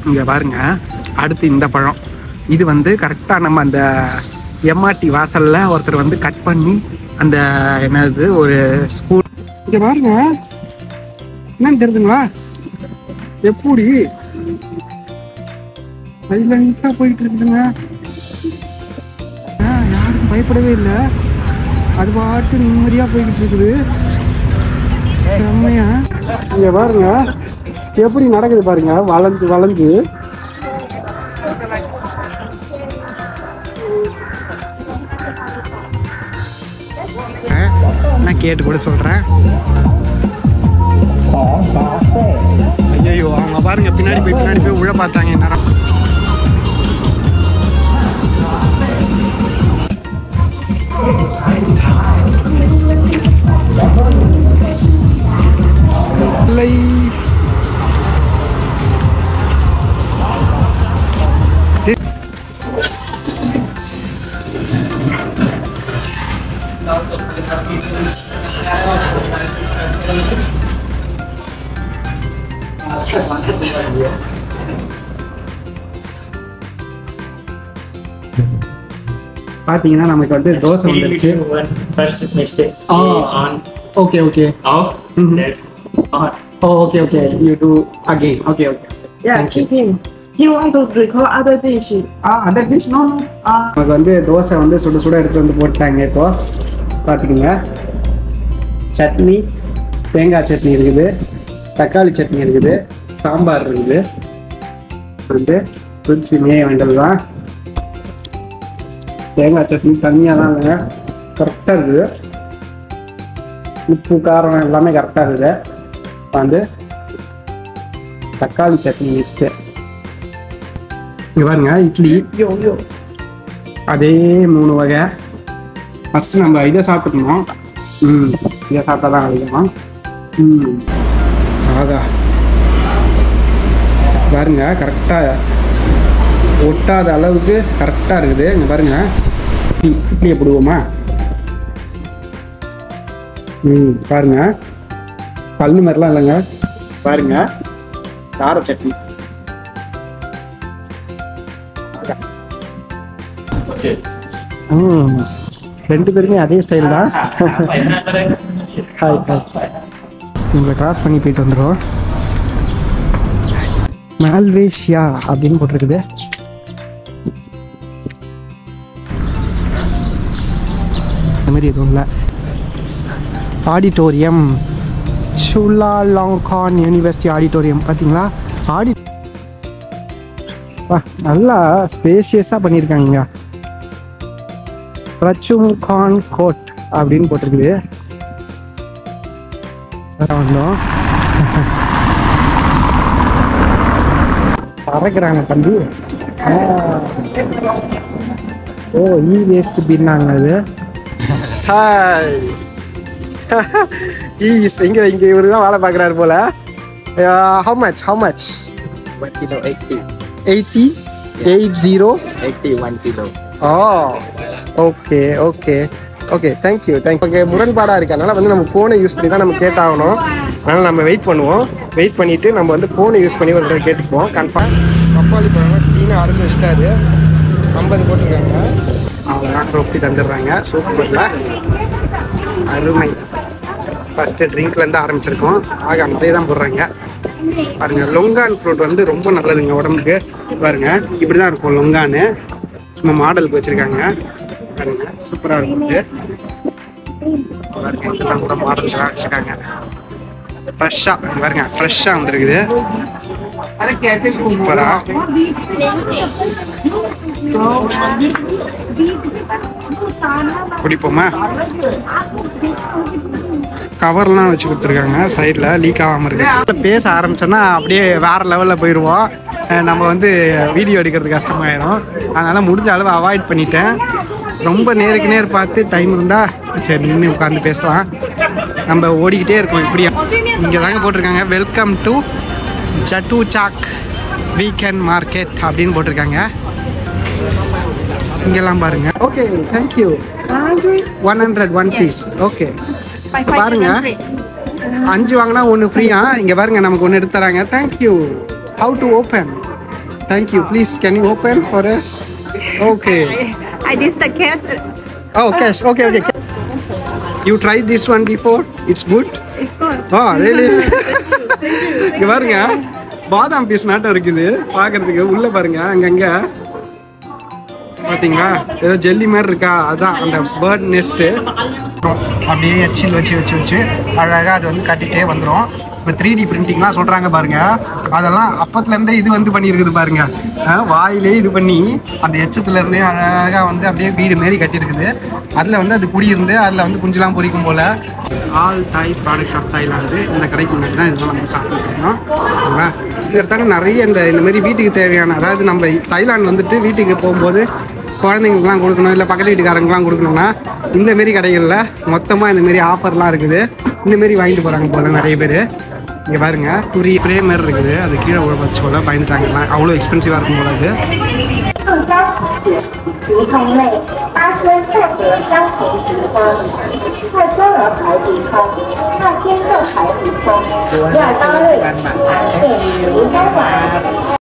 இங்கே பாருங்க. அடுத்து இந்த பழம், இது வந்து கரெக்டாக நம்ம அந்த எம்ஆர்டி வாசலில் ஒருத்தர் வந்து கட் பண்ணி அந்த என்னது ஒரு ஸ்கூல். இங்கே பாருங்க, என்னன்னு தெரியுதுங்களா? எப்படி சைலண்டாக போயிட்டு இருக்குதுங்க. யாருக்கும் பயப்படவே இல்லை, அது பாட்டு நிம்மதியாக போய்கிட்டு இருக்குது. செம்மையா இங்கே பாருங்க எப்படி நடக்குது பாருங்க, வளைஞ்சு வளைஞ்சு. நான் கேட்டு கூட சொல்றேன். ஐயோ அவங்க பாருங்க பின்னாடி போய் உள்ள பார்த்தாங்க. நேரம் இல்லை. பாத்தீங்கன்னா நமக்கு வந்து தோசை வந்துருச்சு. First mistake. Okay. Off. That's on. Oh, okay. You do again. Okay. Yeah, keep him. You want to record other dish? Other dish? No. நமக்கு வந்து தோசை வந்து சுட எடுத்து வந்து போட்டாங்க. இப்போ பார்த்துக்கோங்க, சட்னி, தேங்காய் சட்னி இருக்குது, தக்காளி சட்னி இருக்குது, சாம்பார் இருக்குது. வந்து பிடிச்சி மேய வேண்டது தான். தேங்காய் சட்னி தனியாக தான் இல்லைங்க, கரெக்டாக இருக்குது. உப்பு காரம் எல்லாமே கரெக்டாக இருக்குது. வந்து தக்காளி சட்னி வச்சுட்டு இங்கே பாருங்க, இட்லி அதே 3 வகை. ஃபஸ்ட்டு நம்ம இதை சாப்பிட்டுக்கணும். இதை சாப்பிட்டா தான் அதிகமாக. ஆகா பாருங்க, கரெக்டாக ஒட்டாத அளவுக்கு கரெக்டாக இருக்குது. இங்கே பாருங்க, இட்லியை போடுவோமா? பாருங்க, பல்லு மாதிரிலாம் இல்லைங்க. பாருங்க, கார சட்னி. ரெண்டு பேருமே அதே ஸ்டைல் தான். உங்களை கிராஸ் பண்ணி போயிட்டு வந்துடும். மால்வேஷியா அப்படின்னு போட்டிருக்குது. இந்த மாதிரி எதுவும் இல்லை. Auditorium, Chulalongkorn university auditorium. பார்த்தீங்களா? நல்லா ஸ்பேஷியஸாக பண்ணியிருக்காங்க. ரச்சும்கான் கோட் அப்படின்னு போட்டிருக்குது. வந்தோம் பறக்கிறாங்க தம்பி. ஓ, வேஸ்ட் பின்னாங்க அது. ஹாய், இங்க இவரு தான் வேலை பார்க்குறாரு போல. how much 1 kilo 80. 80 1 kilo. Okay thank you. Okay, முரண்பாடாக இருக்கு. அதனால் வந்து நம்ம ஃபோனை யூஸ் பண்ணி தான் நம்ம கேட்டாகணும். அதனால் நம்ம வெயிட் பண்ணுவோம். வெயிட் பண்ணிவிட்டு நம்ம வந்து ஃபோனை யூஸ் பண்ணி ஒரு தடவை கேட்டுப்போம். கன்ஃபார்ம் பப்பாளி பழம் க்ளீனாக அறுந்து வச்சுட்டாரு. 50 போட்டிருக்காங்க. அவங்க ரொப்பி தந்துடுறாங்க. சூப்பரில் அருமை. ஃபஸ்ட்டு ட்ரிங்க்லேருந்து ஆரம்பிச்சிருக்கோம். ஆக அப்படியே தான் போடுறாங்க. பாருங்க, லொங்கான் ஃப்ரூட் வந்து ரொம்ப நல்லதுங்க உடம்புக்கு. பாருங்க, இப்படி தான் இருக்கும் லொங்கானு. நம்ம மாடலுக்கு வச்சுருக்காங்க. பாருங்க, சூப்பராக இருக்கும். பாருங்க, இதெல்லாம் கூட மாடலுக்கு வச்சுருக்காங்க. ஃப்ரெஷ்ஷாக பாருங்க, ஃப்ரெஷ்ஷாக வந்துருக்குது. சூப்பரா குடிப்போமா? கவர்லாம் வச்சு கொடுத்துருக்காங்க. சைடில் லீக் ஆகாமல் இருக்கு. பேச ஆரம்பிச்சோன்னா அப்படியே வேற லெவலில் போயிடுவோம். நம்ம வந்து வீடியோ எடுக்கிறது கஷ்டமாயிடும். அதனால் முடிஞ்ச அளவு அவாய்ட் பண்ணிட்டேன். ரொம்ப நேருக்கு நேர் பார்த்து டைம் இருந்தால் சரி நின்று உட்காந்து பேசலாம். நம்ம ஓடிக்கிட்டே இருக்கோம். இப்படியா இங்கே தாங்க போட்டிருக்காங்க, welcome to Chatuchak weekend market அப்படின்னு போட்டிருக்காங்க. இங்கெல்லாம் பாருங்க. Okay, thank you. 100 1 பீஸ். ஓகே, பாருங்க, 5 வாங்கினா 1 ஃப்ரீயா. இங்கே பாருங்க, நமக்கு 1 எடுத்து தராங்க. Thank you. How to open? Thank you. Please, can you open for us? Okay. I did the cash. Oh, cash. Okay. You tried this one before? It's good? It's good. Oh, really? இங்க பாருங்க பாதாம் piece நாட்டம் இருக்குது பாக்குறதுக்கு உள்ள பாருங்க அங்கங்க பாத்தீங்களா ஏதோ ஜெல்லி மாதிரி இருக்கா அதான் அந்த பேர்ட் நெஸ்ட் அப்படியே எச்சில் வச்சு அழகா அது வந்து கட்டிட்டே வந்துடும் இப்போ 3D பிரிண்டிங்லாம் சொல்றாங்க பாருங்க அதெல்லாம் அப்பத்துல இருந்தே இது வந்து பண்ணியிருக்குது பாருங்க வாயிலே இது பண்ணி அந்த எச்சத்துல இருந்தே அழகா வந்து அப்படியே வீடு மாரி கட்டியிருக்குது அதுல வந்து அது குடியிருந்து அதுல வந்து குஞ்செல்லாம் பொரிக்கும் போல ஆல் தாய் ப்ராடக்ட் ஆஃப் தாய்லாந்து இந்த கடைக்கு முன்னாடி தான் இதெல்லாம் நம்ம சாப்பிட்டுட்டு இருக்கோம் இந்த இடத்தான நிறைய இந்த மாதிரி வீட்டுக்கு தேவையான அதாவது நம்ம தாய்லாந்து வந்துட்டு வீட்டுக்கு போகும்போது குழந்தைங்களுக்குலாம் கொடுக்கணும் இல்லை பக்கத்து வீட்டுக்காரங்களுக்குலாம் கொடுக்கணும்னா இந்த மாரி கடைகளில் மொத்தமாக இந்த மாரி ஆஃபர்லாம் இருக்குது இந்த மாரி வாங்கிட்டு போகிறாங்க போல நிறைய பேர் இங்கே பாருங்க குறி பிரே மாதிரி இருக்குது அது கீழே வச்சு போல பயந்துட்டாங்கலாம் அவ்வளோ எக்ஸ்பென்சிவாக இருக்கும் போல அது 鱼同类8千价格相同值方，泰戈尔海底通、泰天克海底通，2刀类，对，应该买。